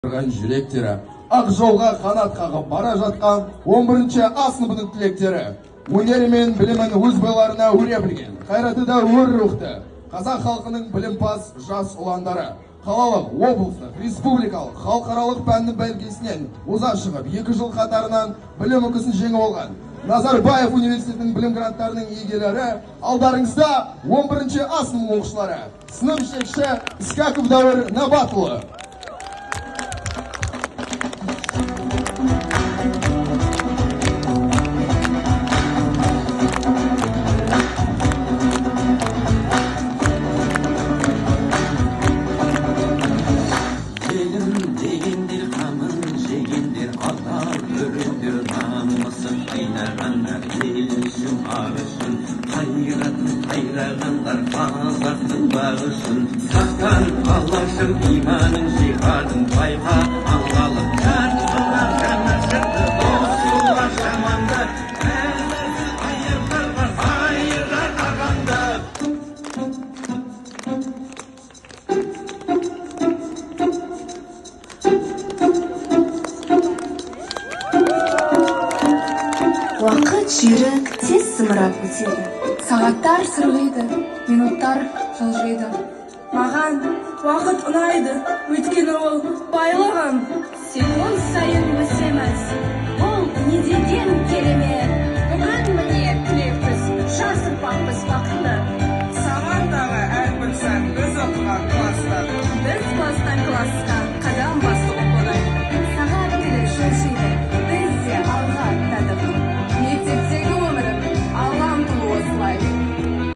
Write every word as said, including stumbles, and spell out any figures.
Жүректері ақ жолға қанат қағып бара жатқан он бірінші А сыныбының түлектері өнері мен білімін өз бойларына өре білген, қайраты да өр рухты қазақ халқының білімпаз жас ұландары қалалық, облыстық, республикалық, халықаралық пәннің бәйгесінен оза шығып, екі жыл қатарынан білім үлгісін жеңіп алған Назарбаев университетінің білім гранттарының иегерлері, алдарыңызда он бірінші А сыныбының оқушылары, сынып жетекші Искаков Дәуір Набатұлы. Қайрағандар қазақтың бағышын сақтан алашым иманың жиһадың байқа аңғалып жарқылар жаңа шықты досылар жаманды әлі аяқтарға айырар ағанды. Уақыт жүйрі тез зымырап өтеді. Сағаттар сырғиды, минуттар жылжиды. Маған уақыт ұнайды, өйткені ол байлаған. Секунд сайын өсеміз, бұл неден керемет. Бүгін міне түлеппіз, жас ұрпақпыз бақытты.